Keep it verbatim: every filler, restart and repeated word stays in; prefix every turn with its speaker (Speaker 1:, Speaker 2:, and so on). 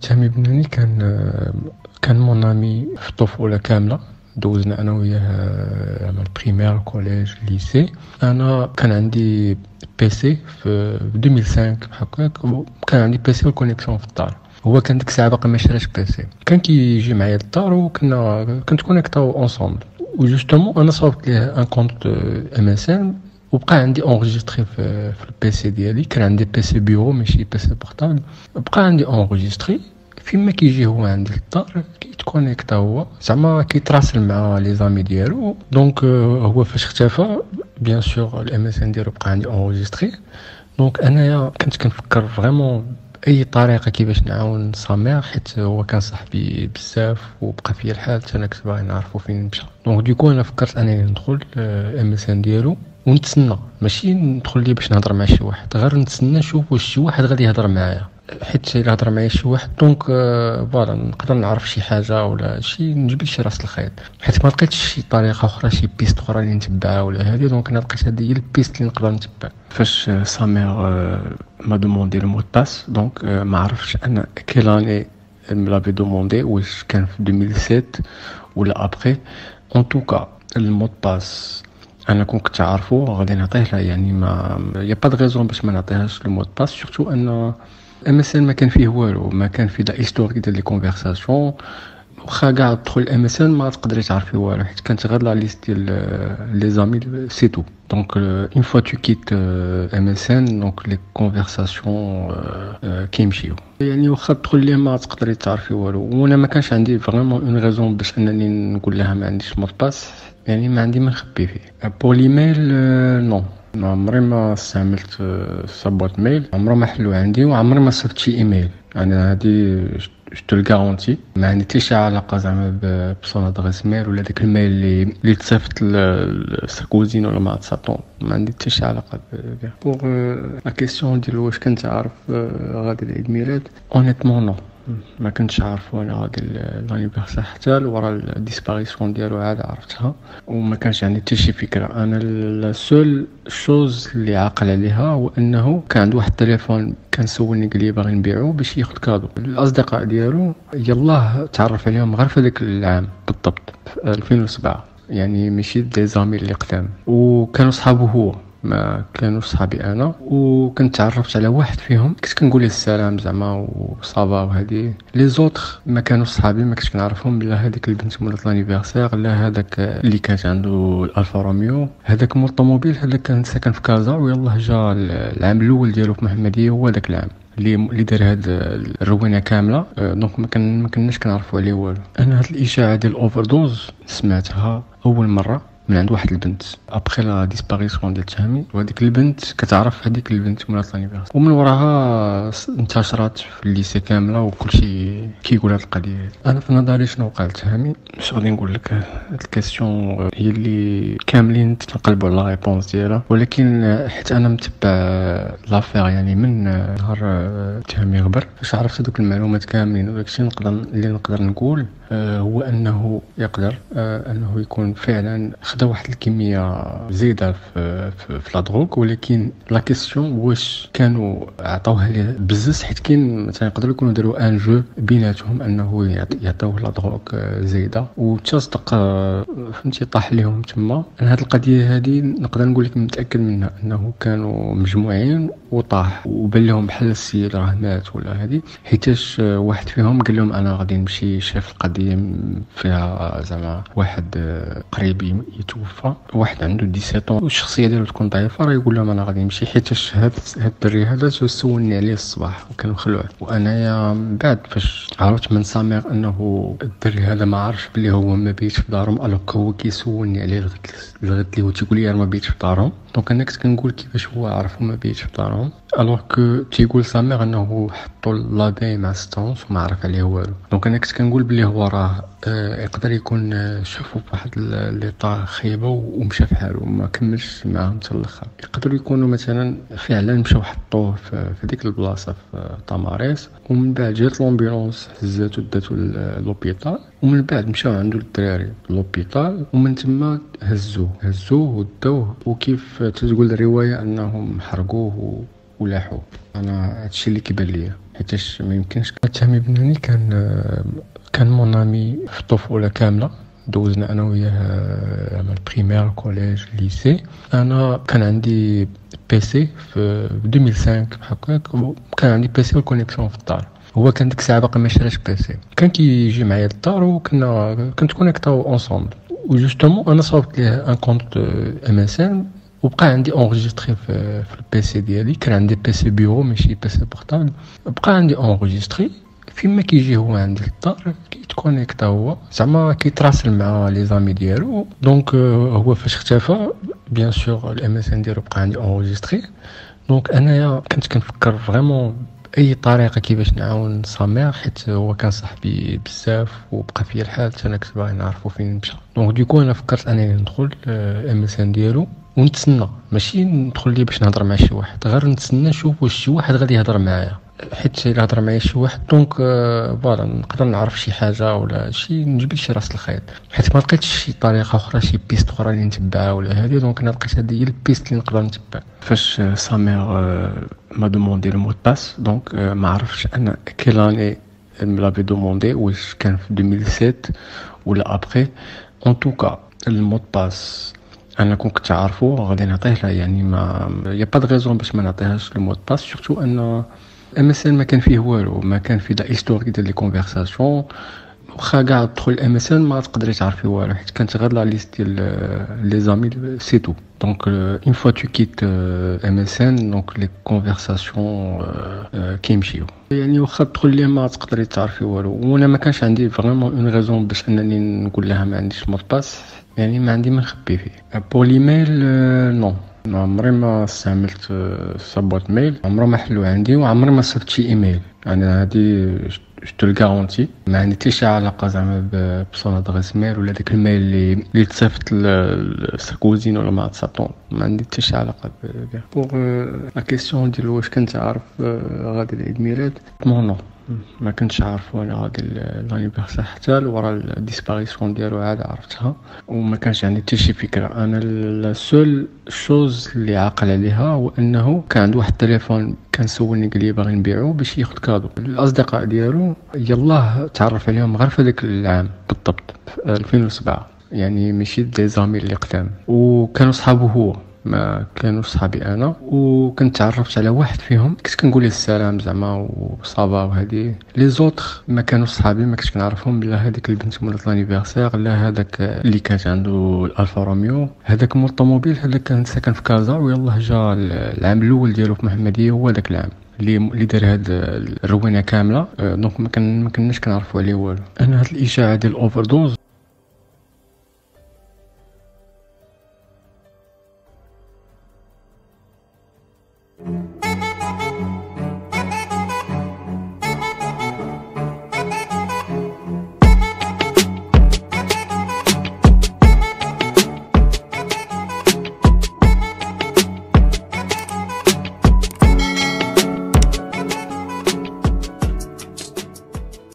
Speaker 1: تامي بناني كان كان مونامي في الطفولة كاملة. دوزنا انا وياه من البريمير كوليج ليسي. انا كان عندي بيسي في ألفين وخمسة هكاك، كان عندي بيسي والكونيكسيون في الدار. هو كان ديك الساعه باقي ما شراش بيسي، كان كيجي معايا للدار وكنا كنت كونيكتاو اونصومبل. وجوستومون انا صاوبت ليه ان كونت ام اس ان وبقى عندي اونغيستري في, في البيسي ديالي. كان عندي بيسي بيرو ماشي بيسي بورتابل، بقى عندي اونغيستري فيما كيجي هو عندي للدار كيتكونيكتا هو زعما كيتراسل مع لي زامي ديالو. دونك هو فاش اختفى بيان سور الام اس ان ديالو بقى عندي اونغيستري. دونك انايا كنت كنفكر فريمون اي طريقه كيفاش نعاون سامير، حيت هو كان صاحبي بزاف وبقى فيا الحال حتى انا كنت باغي نعرفو فين مشى. دونك ديكو انا فكرت انني ندخل ام اس ان ديالو ونتسنى، ماشي ندخل ليه باش نهضر مع شي واحد، غير نتسنى نشوف واش شي واحد غادي يهضر معايا، حيت الا هضر معايا شي واحد دونك فوالا نقدر نعرف شي حاجه ولا شي نجبد شي راس الخيط. حيت ما لقيتش شي طريقه اخرى شي بيست اخرى اللي نتبعها ولا هذه، دونك انا لقيت هذه هي البيست اللي نقدر نتبع. فاش سامير ما دوموندي لو مود باس، دونك ما عرفتش انا كيل اني ملافي دوموندي، واش كان في ألفين وسبعة ولا ابري. ان توكا المود باس انا كون كنت عارفو غادي نعطيه له، يعني ما يا با دو ريزون باش ما نعطيهاش المود باس. سورتو ان ام اس ان ما كان فيه والو، ما كان فيه لا هيستوريك ديال لي كونفرساسيون. واخا كاع تدخل الام اس ان ما تقدري تعرفي والو، حيت كانت غير لا ليست ديال لي زامي سي تو. دونك اون فوا تو كيت ام اس ان دونك لي كونفرساسيون كيمشيو، يعني واخا تدخل ليه ما تقدري تعرفي والو. وانا ما كانش عندي فريمون اون ريزون باش انني نقول لها ما عنديش مود باس، يعني ما عندي ما نخبي فيه. بور ليميل نو، ما عمري ما استعملت صبوت ميل، عمره ما حلو عندي، وعمري ما صيفط شي ايميل. يعني هادي جوست الكارونتي ما عندي حتى شي علاقه زعما بصون ادريس ميل ولا داك الميل اللي اللي تصيفط لساركوزين ولا ما تصاطون، ما عندي حتى شي علاقه بها. بوغ لا كيسيون ديال واش كنت عارف غادي العيد ميلاد، اونيتمون نو، ما كنتش عارف وانا غادي لانيفرسير حتى لورا الديسباريسيون ديالو عاد عرفتها، وما كانش عندي حتى شي فكره. انا لا سول شوز اللي عاقل عليها هو انه كان عنده واحد التليفون كان سولني قال لي باغي نبيعو باش ياخذ كادو. الاصدقاء ديالو يلاه تعرف عليهم غير في هذاك العام بالضبط في ألفين وسبعة، يعني ماشي دي زامي اللي قدام، وكانوا صحابه هو ما كانوش صحابي انا. وكنت تعرفت على واحد فيهم كنت كنقول له السلام زعما وصافا، وهذه لي زوطخ ما كانوش صحابي، ما كنتش كنعرفهم. لا هذيك البنت مولات لانيفرسير، لا هذاك اللي كانت عنده الالفا روميو، هذاك مول الطوموبيل، هذاك كان ساكن في كازا ويلاه جا العام الاول ديالو في محمديه هو داك العام اللي اللي دار هاد الروينه كامله. دونك ما كان ما كناش كنعرفوا عليه والو. انا هاد الاشاعه ديال الاوفر دوز سمعتها اول مره من عند واحد البنت ابخي لا ديسباريسيون ديال تامي، وهذيك البنت كتعرف هذيك البنت مولات لانيفرسير، ومن وراها انتشرت في الليسي كامله وكلشي كيقول هاد القضيه. انا في نظري شنو وقع لتامي، مش غادي نقول لك هاد الكاستيون هي اللي كاملين تنقلبوا على لا ريبونس ديالها، ولكن حيت انا متبع لافير يعني من نهار تامي غبر، فاش عرفت دوك المعلومات كاملين وداكشي نقدر اللي نقدر نقول هو انه يقدر انه يكون فعلا خدا واحد الكميه زايده في في, في لا دروك. ولكن لا كيسيون واش كانوا عطاوها ليه بزز، حيت كاين مثلا يقدروا يكونوا داروا ان جو بيناتهم انه يعطيوه لا دروك زايده وتصدق فهمتي طاح لهم تما. انا هذه القضيه هذه نقدر نقول لك متاكد منها انه كانوا مجموعين وطاح وبان لهم بحال السيد راه مات ولا هذه، حيتاش واحد فيهم قال لهم انا غادي نمشي شاف القضيه فيها زعما واحد قريب يتوفى، واحد عنده سبعة عشر والشخصيه ديالو تكون ضعيفه، راه يقول لهم انا غادي نمشي. حيتاش هاد هاد الدري هذا سولني عليه الصباح وكان مخلوع. وانايا من بعد فاش عرفت من سامير انه الدري هذا ما عرفش بلي هو ما بيتش في دارهم، الوغ هو كيسولني عليه لغد لي هو تيقول لي انا ما بيتش في دارهم. دونك انا كنت كنقول كيفاش هو عرف ما بيتش في دارهم، الوغ كو تيقول سامير انه حطوا لابي مع ستونس وما عرف عليه والو. دونك انا كنت كنقول بلي هو راه آه يقدر يكون آه شافو بواحد ليطا خايبه ومشى في حاله وما كملش معاهم حتى الاخر. يقدروا يكونوا مثلا فعلا مشاو حطوه في, في ديك البلاصه في طماريس، ومن بعد جات لومبيلونس هزاتو داتو لوبيطال، ومن بعد مشاو عنده الدراري لوبيطال، ومن تما هزوه هزوه وداوه. وكيف تقول الروايه انهم حرقوه ولاحوه. انا هادشي اللي كيبان ليا، حيتاش ما يمكنش. تامي بناني كان كان مونامي في الطفوله كامله، دوزنا انا وياه من البريمير كوليج ليسي. انا كان عندي بيسي في ألفين وخمسة هكاك، كان عندي بيسي والكونيكسيون في الدار. هو كان ديك الساعه باقي ما شراش بيسي، كان كيجي معايا للدار وكنا كنت كونيكتاو اونصومبل. وجوستومون انا صاوبت ليه ان كونت ام اس ان، وبقى عندي اونغيستري في, في البيسي ديالي. كان عندي بيسي بيرو ماشي بيسي بورتابل، بقى عندي اونغيستري فيما كيجي هو عندي للدار كيتكونيكتا، هو زعما كيتراسل مع لي زامي ديالو. دونك هو فاش اختفى بيان سور الام اس ان ديالو بقى عندي اونغيستري. دونك انايا كنت كنفكر فريمون اي طريقه كيفاش نعاون سامير، حيت هو كان صاحبي بزاف وبقى فيا الحال حتى انا كنت باغي نعرفو فين مشى. دونك ديكو انا فكرت انني ندخل ام اس ان ديالو ونتسنى، ماشي ندخل ليه باش نهضر مع شي واحد، غير نتسنى نشوف واش شي واحد غادي يهضر معايا. حيت الا هضر معايا شي واحد دونك فوالا نقدر نعرف شي حاجه ولا شي نجبد شي راس الخيط. حيت ما لقيتش شي طريقه اخرى، شي بيست اخرى اللي نتبعها ولا هذه. دونك انا لقيت هذه هي البيست اللي نقدر نتبع. فاش سامير ما دوموندي لو مود باس، دونك ما عرفتش انا كيل اني ملافي دوموندي، واش كان في ألفين وسبعة ولا ابري. ان توكا المود باس انا كون كنت عارفو غادي نعطيه له، يعني ما يا با د ريزون باش ما نعطيهاش المود باس. سورتو ان ام اس ان ما كان فيه والو، ما كان فيه دا هيستوريك ديال لي كونفرساسيون. واخا كاع تدخل الام اس ان ما تقدري تعرفي والو، حيت كانت غير لا ليست ديال لي زامي سي تو. دونك اون فوا تو كيت ام اس ان دونك لي كونفرساسيون كيمشيو، يعني واخا تدخل ليه ما تقدري تعرفي والو. وانا ما كانش عندي فريمون اون ريزون باش انني نقول لها ما عنديش مود باس، يعني ما عندي ما نخبي فيه. بور ليميل نو، ما عمري ما استعملت صابوت ميل، عمره ما حلو عندي، وعمري ما صيفط شي ايميل. انا هادي جو الكارونتي ما عندي حتى شي علاقه زعما بصون ادريس ميل ولا داك الميل اللي اللي تصيفط لساركوزين ولا ما تصاطون، ما عندي حتى شي علاقه بها. بوغ لا كيسيون ديال واش كنت عارف غادي العيد ميلاد، نو نو ما كنتش عارف وانا غادي لانيفرسير حتى لورا الديسباريسيون ديالو عاد عرفتها، وما كانش عندي حتى شي فكره. انا لا سول شوز اللي عاقل عليها هو انه كان عنده واحد التليفون كان سولني قال لي باغي نبيعو باش ياخذ كادو. الاصدقاء ديالو يلاه تعرف عليهم غير في هذاك العام بالضبط في ألفين وسبعة، يعني ماشي دي زامي اللي قدام، وكانوا صحابو هو ما كانوا صحابي انا. وكنت تعرفت على واحد فيهم كنت كنقول له السلام زعما وصافا، وهذه لي زوطخ ما كانوا صحابي، ما كنتش كنعرفهم. لا هذيك البنت مولات لانيفرسير، لا هذاك اللي كانت عنده الالفا روميو، هذاك مول الطوموبيل، هذاك كان ساكن في كازا. ويلاه جا العام الاول ديالو في محمديه هو داك العام اللي اللي دار هاد الروينه كامله. دونك ما كان ما كناش كنعرفوا عليه والو. انا هاد الاشاعه ديال الاوفر دوز